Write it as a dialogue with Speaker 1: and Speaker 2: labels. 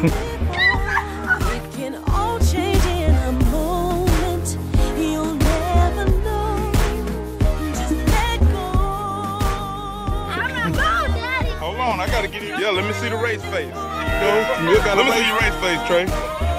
Speaker 1: It can all change in a moment. You'll never know. Just let go. I'm not go, Daddy.
Speaker 2: Hold on, I gotta get you. Yeah, let me see the race face. Let me see your race face, Trey.